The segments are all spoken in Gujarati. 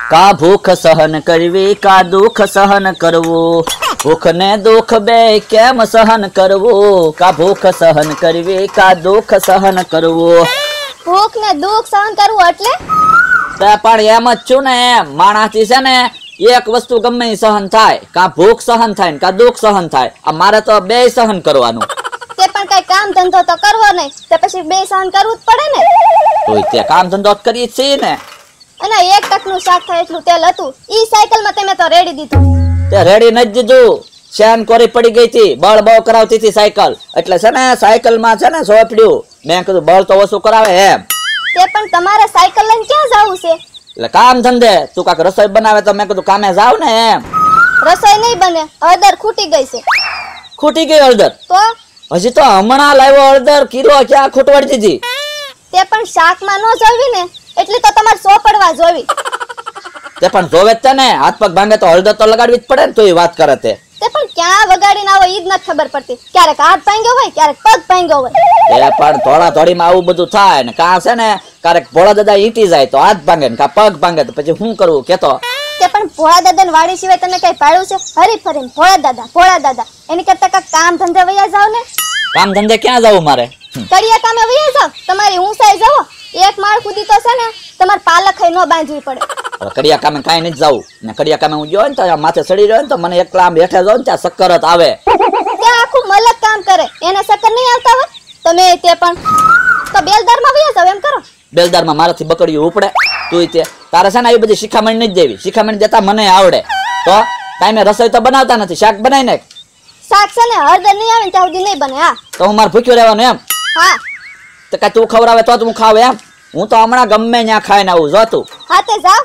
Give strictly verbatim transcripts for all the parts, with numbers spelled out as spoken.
કા ભૂખ સહન કરવી કા દુઃખ સહન કરવું, ભૂખ ને દુઃખ બે કેમ સહન કરવું, કા ભૂખ સહન કરવી કા દુઃખ સહન કરવું. ભૂખ ને દુઃખ સહન કરવું એટલે પણ એમ જ છું ને, એમ માણસથી છે ને એક વસ્તુ ગમે ઈ સહન થાય, કા ભૂખ સહન થાય ને કા દુઃખ સહન થાય. આ મારે તો બે સહન કરવાનું. તે પણ કઈ કામ ધંધો તો કરવો નહીં, તે પછી બે સહન કરવું જ પડે ને. તો તે કામ ધંધો કરી જ છે ને. અને એક ટકનું શાક થાય એટલું તેલ હતું, ઈ સાયકલ માં તમે તો રેડી દીધું. તે રેડી નથી દીધું, શેન કોરી પડી ગઈ હતી, બળ બહુ કરાવતી હતી સાયકલ, એટલે છે ને સાયકલ માં છે ને સોંપડ્યું. મેં કીધું બળ તો ઓછું કરાવે એમ. તે પણ તમારે સાયકલ લઈને ક્યાં જવું છે? એટલે કામ ધંધે. તું કાક રસોઈ બનાવે તો મેં કીધું કામે જાવ ને એમ. રસોઈ નહીં બને, હળદર ખૂટી ગઈ છે. ખૂટી ગઈ હળદર? તો હજી તો હમણાં લાવ્યો હળદર, કિલો ક્યાં ખૂટવાડી દીધી. તે પણ શાકમાં ન જોવી ને, એટલે તો તમારે સોપડવા જોવી. તે પણ જોવે જ ને, હાથ પગ ભાંગે તો હળદર તો લગાડવી જ પડે ને. તો એ વાત કરે તે. તે પણ ક્યાં વગાડીને આવો ઈ જ નથી ખબર પડતી. ક્યારેક હાથ ભાંગ્યો હોય, ક્યારેક પગ ભાંગ્યો હોય. એ પણ થોડા થોડીમાં આવું બધું થાય ને. કાં છે ને ક્યારેક ભોળા દાદા ઈટી જાય તો હાથ ભાંગે ને કા પગ ભાંગે તો પછી શું કરવું કેતો. તે પણ ભોળા દાદાને વાડી સિવાય તમે કઈ પાડ્યું છે? હરી ફરીને ભોળા દાદા ભોળા દાદા, એની કરતા કાંઈક કામ ધંધે વયા જાવ ને. કામ ધંધે ક્યાં જવું મારે? કડિયા કામે વયા જાવ. તમારી ઊંચાઈ જવો, એક માળ સુધી તો છે ને તમારે પાલખાઈ ન બાંધવી પડે. કડિયા કામે કાંઈ નથી જવું ને. કડિયા કામે હું જોયો ને તો માથે ચડી રહ્યો ને તો મને એકલા આમ બેઠા જાવ ને ત્યાં ચક્કર જ આવે. ત્યાં આખું મલક કામ કરે, એને ચક્કર નહીં આવતા હોય? તમે તે પણ તો બેલદારમાં વયા જાવ એમ કરો. બેલદારમાં મારાથી બકડીયું ઉપડે. તું તે તારે છે ને આવી બધી શિખામણ નથી દેવી. શિખામણ દેતા મને આવડે. તો ટાઈમે રસોઈ તો બનાવતા નથી, શાક બનાવી નાખ. શાક છે ને હળદર નહીં આવે ને ત્યાં સુધી નહીં બને. હા તો હું મારે ભૂખ્યો રહેવાનું એમ? હા. તો કાંઈ તું ખવડાવે તો જ હું ખાવ એમ? હું તો હમણાં ગમે ત્યાં ખાઈને આવું. જો તું હા તે જાવ.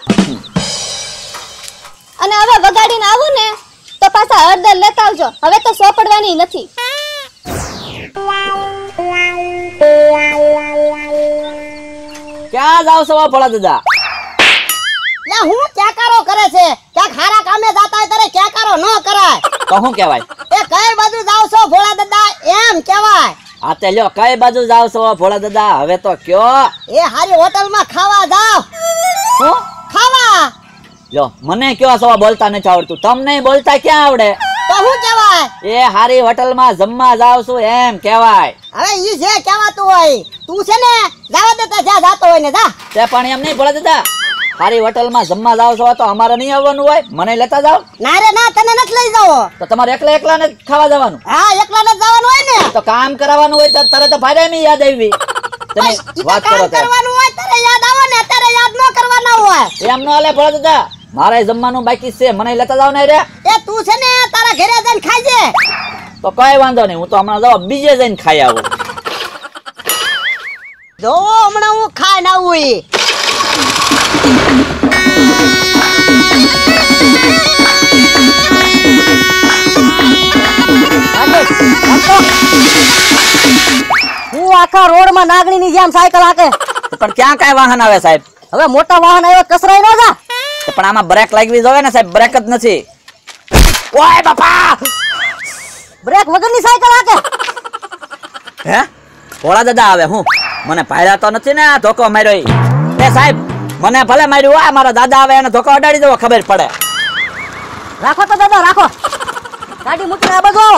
અને હવે વગાડીને આવું ને તો પાછા હળદર લેતા આવજો. હવે તો સોપડવાની નથી. ક્યાં જાવ છો ભોળા દાદા? લે હું ક્યાકારો કરે છે? ક્યાંક હારા કામે જાતા હોય ત્યારે ક્યાકારો ન કરાય. તો શું કહેવાય? એ કઈ બાજુ જાવ છો ભોળા દાદા એમ કહેવાય. હા તે લ્યો, કઈ બાજુ જાવ છો ભોળા દાદા? હવે તો કયો. એ હારી હોટલમાં ખાવા જાવ. શું ખાવા? લ્યો મને કયો છો બોલતા નથી આવડતું. તમને બોલતા ક્યાં આવડે? તો શું કહેવાય? એ હારી હોટલમાં જમવા જાવ છું એમ કહેવાય. હવે ઈ જે કહેવાતું હોય. તું છે ને જાવા દેતા જ્યાં જાતો હોય ને જા. તે પણ એમ નહીં ભોળા દાદા, હારી હોટલમાં જમવા જાવ છો તો અમારે નહીં આવવાનું હોય? મને લેતા જાવ. ના રે ના, તને નથી લઈ જાવો. તો તમારે એકલા એકલા ને ખાવા જવાનું? હા એકલા ને જવાનું હોય ને. તો કામ કરવાનું હોય તો તારે તો ભારે ની યાદ આવી. તમે ઈ તો વાત કરો કામ તે. કરવાનું હોય ત્યારે યાદ આવે ને, અત્યારે યાદ ન કરવાના હોય. એમ નો હાલે ભોળા દાદા, મારે જમવાનું બાકી છે, મને લેતા જાવ ને રે. એ તું છે ને તારા ઘરે જઈને ખાજે. તો કઈ વાંધો નહીં, હું તો હમણાં જાવ બીજે જઈને ખાઈ આવું. જો હમણાં હું ખાઈને આવું. ઈ હું આખા રોડ માં નાગણી ની જેમ સાયકલ હાકે. પણ ક્યાં કઈ વાહન આવે સાહેબ? હવે મોટા વાહન આવ્યો કસરાઈ ન જા. પણ આમાં બ્રેક લાગવી જોઈએ ને સાહેબ, બ્રેક જ નથી. ઓય બાપા, બ્રેક વગરની સાયકલ હાકે. હે ભોળા દાદા આવે હું? મને ભાડ્યા તો નથી ને આ ધોકો માર્યો ઈ? એ સાહેબ મને ભલે માર્યું, આ મારા દાદા આવે એને ધોકો અડાડી દેવો, ખબર પડે. રાખો તો દાદા રાખો. ગાડી મૂકીને આ બાજુ આવો.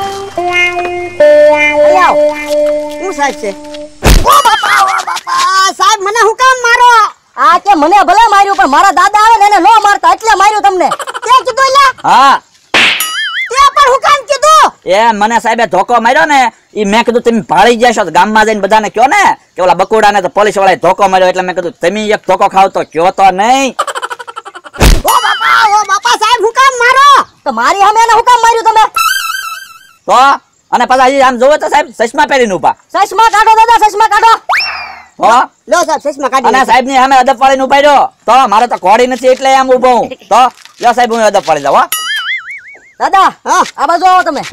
અહીં આવો. શું સાહેબ છે? ઓ બાપા ઓ બાપા, સાહેબ મને હું કામ મારો? આ કે મને ભલે માર્યું પણ મારા દાદા આવે ને એને નો મારતા એટલે માર્યું તમને. તે કીધું લા? હા તે પણ હું કામ કીધું? એ મને સાહેબે ધોકો માર્યો ને, ઈ મેં કીધું તમે ભાળી ગયા છો તો ગામમાં જઈને બધાને કયો ને કે ઓલા બકુડા ને તો પોલીસ વાળાએ ધોકો માર્યો, એટલે મેં કીધું તમે એક ધોકો ખાવ તો કયો તો નહીં. ઓ બાપા ઓ બાપા, સાહેબ હું કામ મારો? તો મારી સામે એને હું કામ માર્યું તમે? તો અને પાછા હજી આમ જોવો તો સાહેબ ચશ્મા પહેરીને ઉભા. ચશ્મા કાઢો દાદા, ચશ્મા કાઢો. હો લો સાહેબ ચશ્મા કાઢી. અને સાહેબ ની સામે અદબ પાડીને ઉભા રહ્યો તો મારે તો ઘોડી નથી એટલે આમ ઉભો હું. તો લ્યો સાહેબ હું અદબ પાડી જાવ. હો દાદા હા આ બાજુ આવો તમે.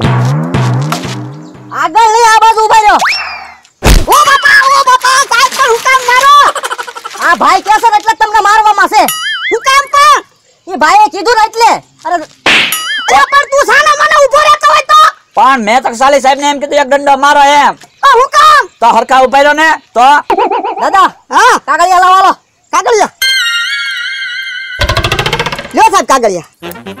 આગળ નહીં, આ બાજુ ઉભા રહ્યો. ઓ બાપા ઓ બાપા, સાહેબ પણ હું કામ મારો? આ ભાઈ કે છે ને એટલે જ તમને મારવામાં છે. હું કામ પણ? એ ભાઈએ કીધું ને એટલે. અરે ઓ પણ તું સાનો મને ઊભો રહેતો હોય તો? પણ મેં તો સાલી સાહેબ ને એમ કીધું એક દંડો મારો એમ. તો હું કામ? તો હરખા ઉભા રહ્યો ને તો. દાદા હા કાગળિયા લાવો. કાગળિયા લ્યો સાહેબ કાગળિયા.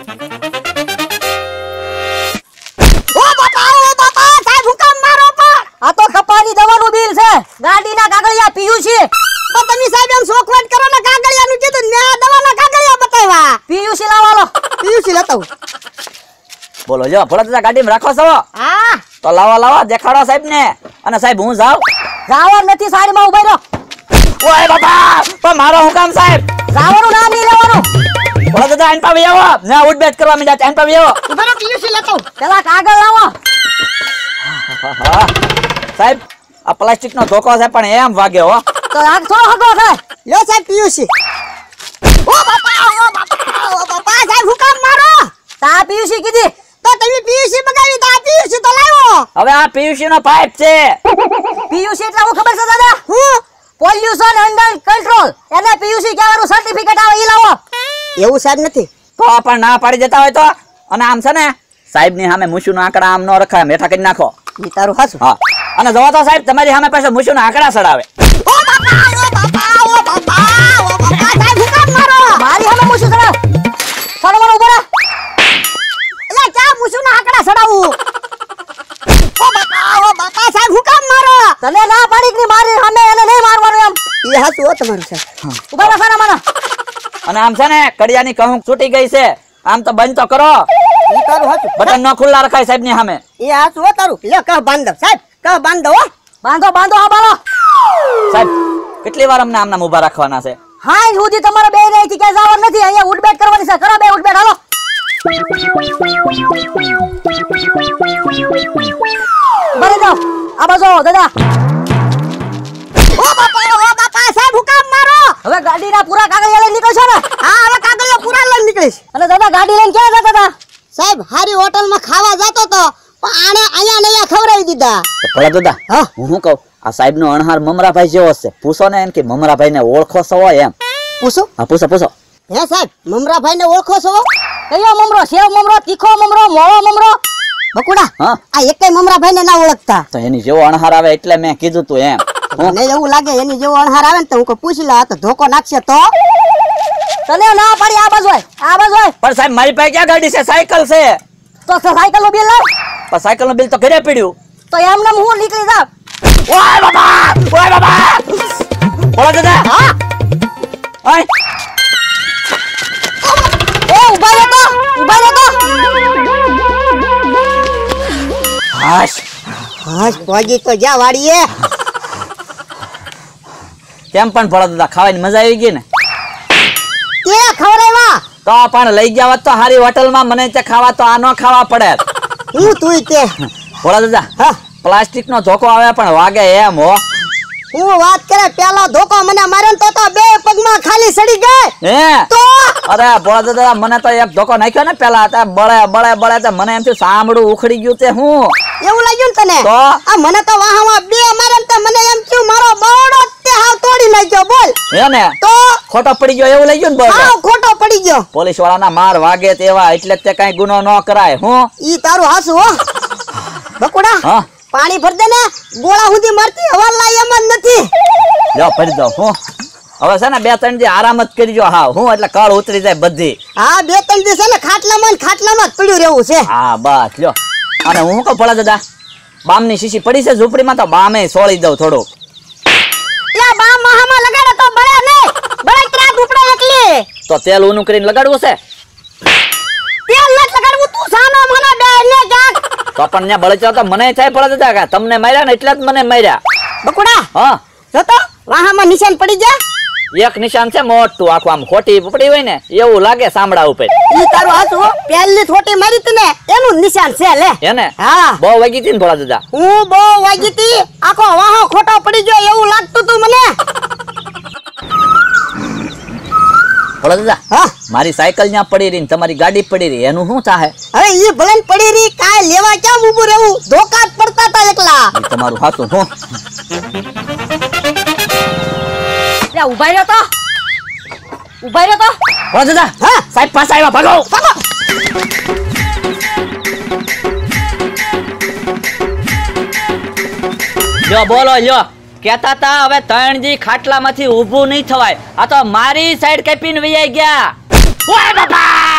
ઓ બાપા ઓ બાપા સાહેબ હુકમ મારો પણ. આ તો કપાની દવાનું બિલ છે, ગાડીના કાગળિયા પીયુસી. પણ તમે સાહેબ એમ શોખવટ કરો ને કાગળિયાનું કીધું ને આ દવાના કાગળિયા બતાવ્યા. પીયુસી લાવવાનો. પીયુસી લેતા આવું. બોલો જો ભોળા દાદા ગાડીમાં રાખો છો હા તો લાવો લાવો દેખાડો સાહેબ ને. અને સાહેબ હું જાઉં? જાવા નથી, સાઈડમાં ઉભા રહો. ઓય બાપા પણ મારો હું કામ સાહેબ? જાવાનું નામ નહીં લેવાનું. ભોળા દાદા આઈન પાવી આવો ના ઉઠબેઠ કરવા મીડા આઈન પાવી આવો. ઉભરો પીયુસી લેતા આવું. પેલા કાગળ લાવો. હા સાહેબ આ પ્લાસ્ટિક નો ધોકો છે પણ એમ વાગે હો. તો આગ થોડો હગો છે. લ્યો સાહેબ પીયુસી. ઓ બાપા ઓ બાપા ઓ બાપા સાહેબ હુકમ મારો. તા પીયુસી કીધી તો તમે પીયુસી બગાવી તો આ પીયુસી તો લાવ્યો. હવે આ પીયુસી નો પાઇપ છે. પીયુસી એટલે હું ખબર છે દાદા? હું પોલ્યુશન અંડર કંટ્રોલ, એને પીયુસી કહેવાનું સર્ટિફિકેટ આવે ઈ લાવો. એવું સાહેબ નથી. તો પણ ના પાડી દેતા હોય તો. અને આમ છે ને સાહેબ ની સામે મુશુ નો આંકડા આમ નો રખાય, મેઠા કરી નાખો. ઈ તારું હાસું. હા અને જોવા તો સાહેબ તમારી સામે પાસે મુશુ ના આંકડા સડાવે. ઓ બાપા ઓ બાપા ઓ બાપા ઓ બાપા સાહેબ હુકમ મારો. મારી સામે મુશું ચડાવ. સડવાનો ઉભો રહે. એટલે ક્યાં મુસુના આંકડા સડાવું. ઓ બાપા ઓ બાપા સાહેબ હુકમ મારો. તને ના પાડી કે મારી સામે એને નહીં મારવાનું એમ. ઈ હાસું હો તમારું સાહેબ. ઉભા રહો સાના માના. અને આમ છે ને કડિયાની કહું છૂટી ગઈ છે, આમ તો બંધ તો કરો. ઈ તારું હાસું. બટન નો ખુલ્લા રખાય સાહેબ ની સામે. ઈ હાસું હો તારું. લે કહ બાંધો સાહેબ કહ બાંધો હો. બાંધો બાંધો આ બાલો. સાહેબ કેટલી વાર અમને આમના ઊભા રાખવાના છે? હા સુધી તમારે બે નહીં ક્યાંય જવાનું નથી, અહીંયા ઉઠબેઠ કરવાની છે. કરો બે ઉઠબેઠ હાલો. બરે જાઓ આ બાજુ આવો દાદા. ઓ બાપા ઓ બાપા સાહેબ હુકમ મારો. હવે ગાડીના પૂરા કાગળિયા લઈને નીકળશો ને? હા હવે કાગળિયા પૂરા લઈને નીકળીશ. અને દાદા ગાડી લઈને ક્યાં જતા હતા? સાહેબ હારી હોટલમાં ખાવા જતો તો પણ આને અહીંયા ને અહીંયા ખવડાવી દીધા. તો ભોળા દાદા હા હું શું કહું, આ સાહેબ નો અણહાર મમરાભાઈ જેવો છે, પૂછો ને એમ કે મમરાભાઈ ને ઓળખો છો એમ. પૂછો. હા પૂછો પૂછો. હે સાહેબ મમરાભાઈ ને ઓળખો છો? કયો મમરો? સેવ મમરો, તીખો મમરો, મોળો મમરો? બકુડા હા આ એકેય મમરાભાઈ ને ના ઓળખતા. તો એની જેવો અણહાર આવે એટલે મેં કીધું તું એમ. હું મને એવું લાગે એની જેવો અણહાર આવે ને તો હું કોઈ પૂછી લા તો ધોકો નાખશે તો. તને ના પાડી આ બાજુ આય, આ બાજુ આય. પણ સાહેબ મારી પાસે ક્યાં ગાડી છે? સાયકલ છે. તો સાયકલ નું બિલ લાવ. પણ સાયકલ નું બિલ તો ઘરે પડ્યું. તો એમને હું નીકળી જાવ. ઓય બાબા ઓય બાબા ભોળા દાદા હા ઓય એ ઉભા રહો તો, ઉભા રહો તો. હાશ હાશ પહોંચી તો જા વાડીએ. કેમ પણ ભોળા દાદા ખાવાની મજા આવી ગઈ ને? તે ખવડાવ્યા. તો પણ લઈ ગયા હોત તો હારી હોટલમાં મને તે ખાવા તો આ નો ખાવા પડે. હું તુંય તે. ભોળા દાદા હા પ્લાસ્ટિક નો ધોકો આવે પણ વાગે એમ હો. હું વાત કરે પેલો ધોકો મને માર્યો ને તો તો બે પગમાં ખાલી સડી ગઈ. હે તો અરે ભોળા દાદા મને તો એક ધોકો નાખ્યો ને પેલા તે બળે બળે બળે તે મને એમ થયું સાંભળું ઉખડી ગયું તે હું. એવું લાગ્યું ને તને? તો આ મને તો વાહમાં બે માર્યા ને તો મને એમ થયું મારો બરડો તે હાવ તોડી નાખ્યો. બોલ હે ને તો ખોટો પડી ગયો એવું લઈ ગયું ને હાવ બળ. ખોટો પડી ગયો. પોલીસ વાળાના માર વાગે તેવા એટલે જ તે કઈ ગુનો ન કરાય. હું ઈ તારું હાસું હો બકુડા. હા પાણી ભર દે ને ગોળા સુધી મારતી હવા લાય એમ જ નથી. લો ભરી દઉં હું. હવે છે ને બે ત્રણ દી આરામ જ કરજો. હા હું એટલે કળ ઉતરી જાય બધી. હા બે ત્રણ દિવસ ને ખાટલામાં ને ખાટલામાં જ પડ્યું રહેવું છે. હા બસ લ્યો. અને હું કહું ભોળા દાદા બામની શીશી પડી છે ઝૂંપડીમાં તો બામે સોળી દઉં થોડું. લા બા મહામાં લગાડે તો બળે નહીં. બળે ત્રા દુપડા એકલી. તો તેલ ઊનું કરીને લગાડવું છે. તેલ લટ લગાડવું તું સાનો મને બે ને જાક. તો પણ ત્યાં બળચ્યો તો મને થાય ભોળા દાદા કે તમને માર્યા ને એટલે જ મને માર્યા. બકુડા હા જો તો વાહામાં નિશાન પડી જા. એક નિશાન છે મોટું આખું આમ ખોટી પડી હોય ને એવું લાગે સાંભળા ઉપર. ઈ તારું હાસું હો પહેલી થોટી મારી તી ને એનું નિશાન છે લે. એને હા બહુ વાગી હતી ને ભોળા દાદા. હું બહુ વાગી તી આખો વાહો ખોટો પડી ગયો એવું લાગતું તું મને. ભોળા દાદા હા મારી સાયકલ ત્યાં પડી રહી ને તમારી ગાડી પડી રહી એનું શું થાય? હવે ઈ ભલે ને પડી રહી કાય લેવા ક્યાં ઊભું રહેવું. ધોકા જ પડતા તા એકલા. ઈ તમારું હાથું હું. લે ઉભા રહ્યો તો, ઉભા રહ્યો તો. ભોળા દાદા હા સાહેબ પાસે આવ્યા ભાગો. ભાગો. લ્યો બોલો લ્યો કેતા તા હવે ત્રણ દી ખાટલામાંથી ઊભું નહીં થવાય. આ તો મારી સાઈડ કાપીને વૈયા ગયા. ઓય બાપા